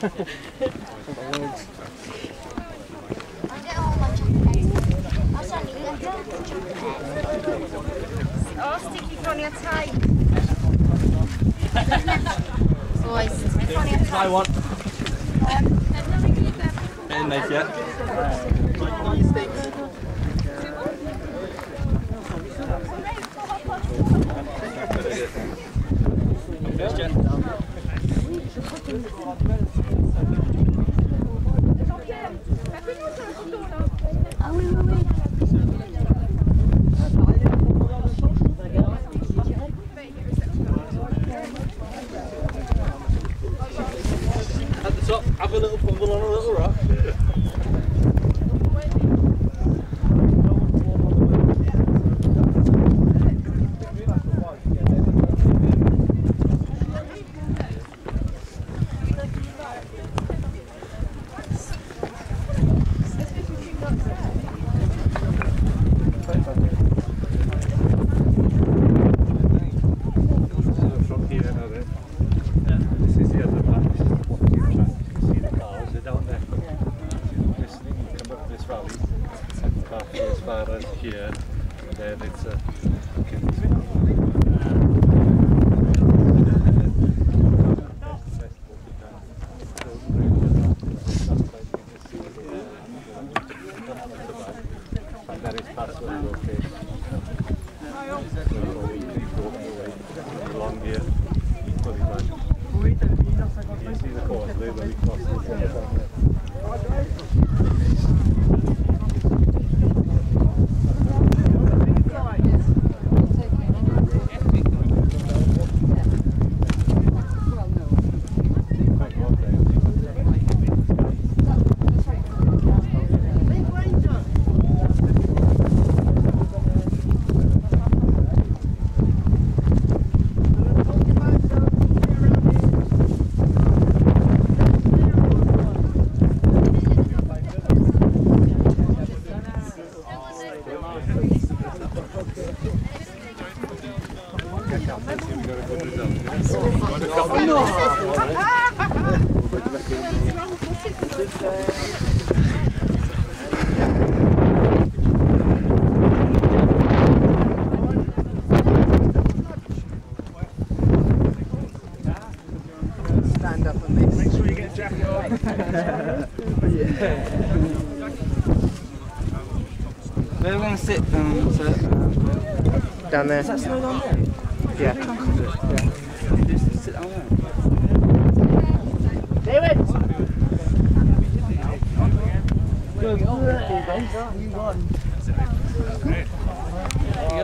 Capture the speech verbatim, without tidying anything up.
Oh, sticky funny tight. Boys, funny tight. I want. Bit nice, yeah. Ah oui, oui, oui. At the top, have a little fumble on a little rock. From here, now then. This is the other back. This is what you can see the cars. They're down there. Listening, you come up this valley, back as far as here, and then it's a. And that is past where we okay. Along here, equally bad. You see the course there where we crossed it. Stand up and make Make sure you get a jacket on. yeah. Where are we going to sit? Um, so, um, Down there. is that Snowdon there? Yeah. Yeah. Just sit down there. David! Go, go, go, go, go. You won.